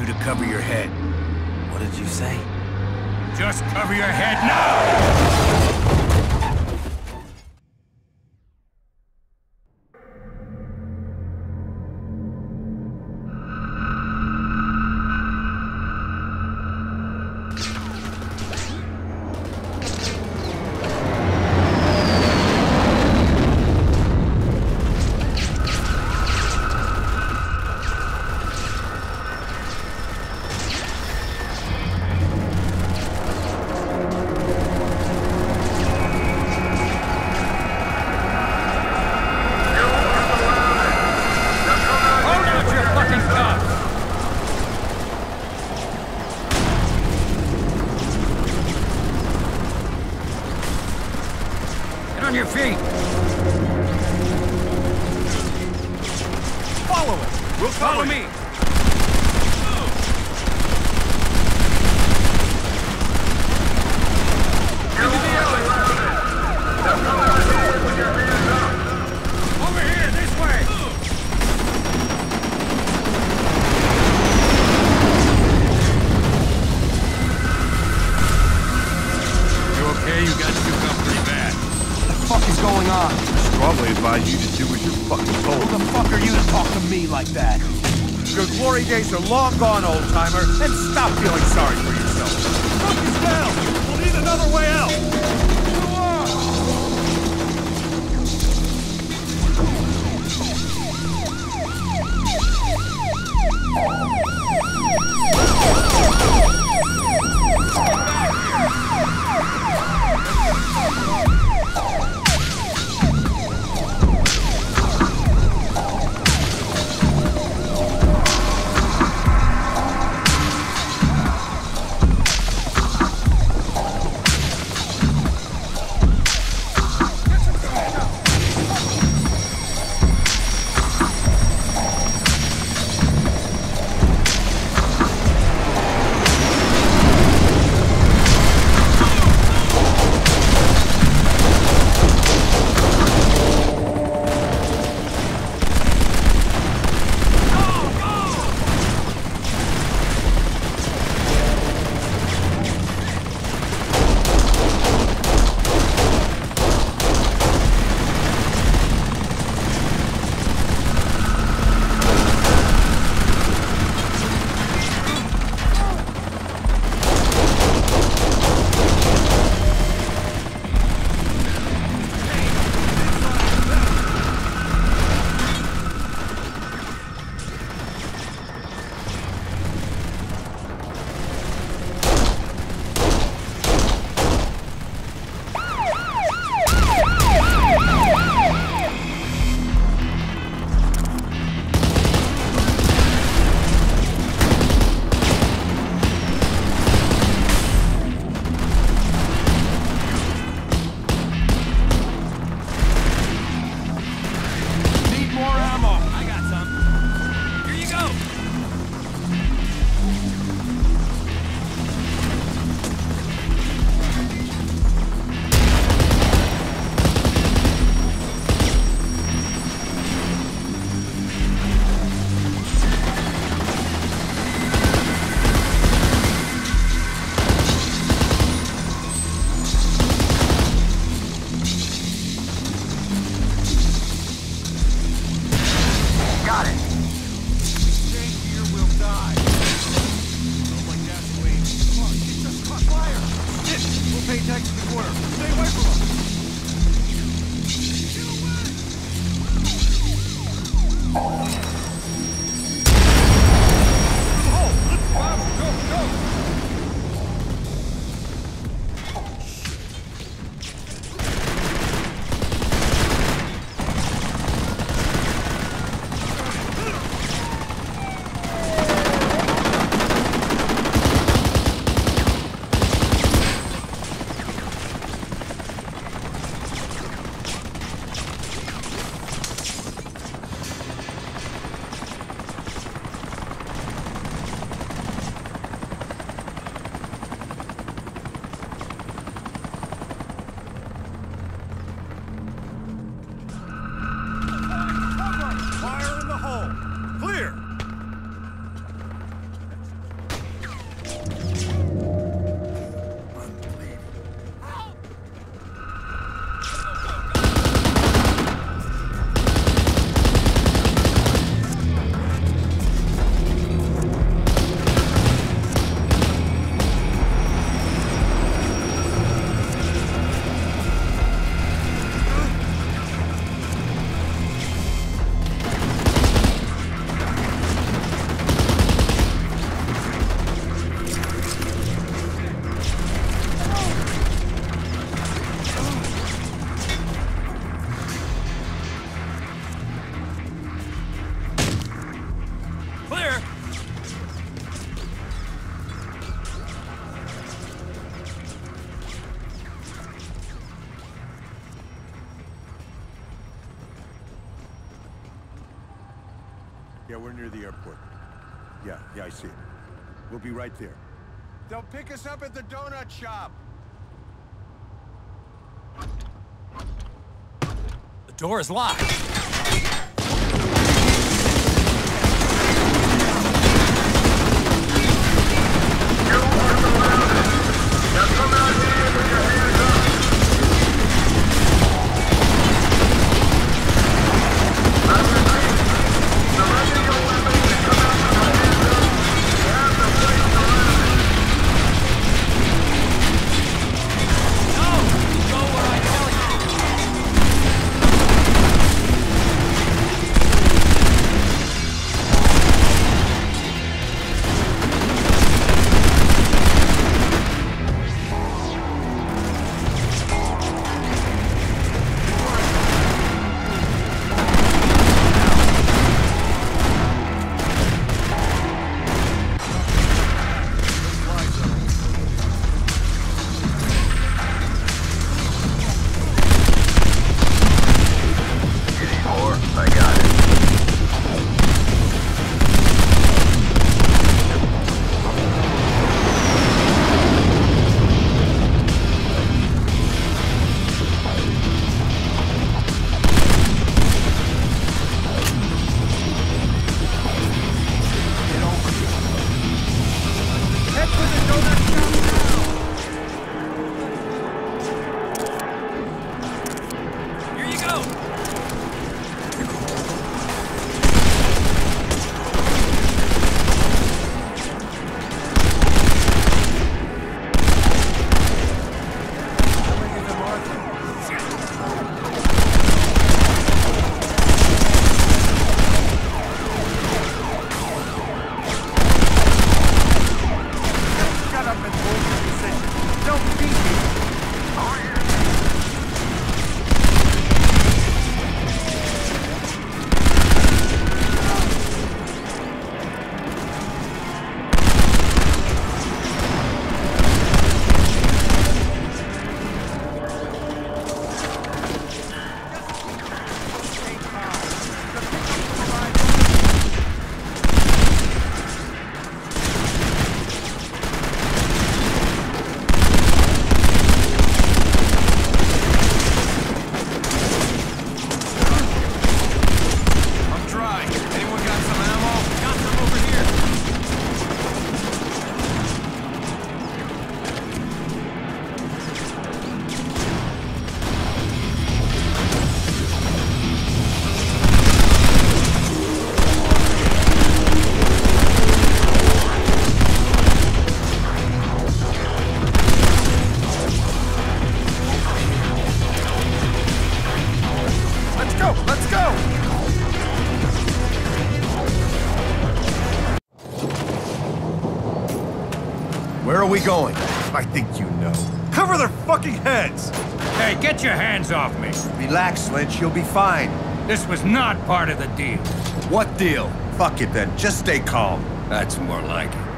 you to cover your head. What did you say? Just cover your head now! On your feet! Follow us! We'll follow me! Over here, this way! You okay? You got shook up pretty bad. What the fuck is going on? Strongly advise you to do as you're fucking told. Who the fuck are you to talk to me like that? Your glory days are long gone, old-timer, and stop feeling sorry for yourself. Fuck is down! We'll need another way out! Yeah, we're near the airport. Yeah, I see it. We'll be right there. They'll pick us up at the donut shop. The door is locked. Where are we going? I think you know. Cover their fucking heads! Hey, get your hands off me! Relax, Lynch, you'll be fine. This was not part of the deal. What deal? Fuck it then, just stay calm. That's more like it.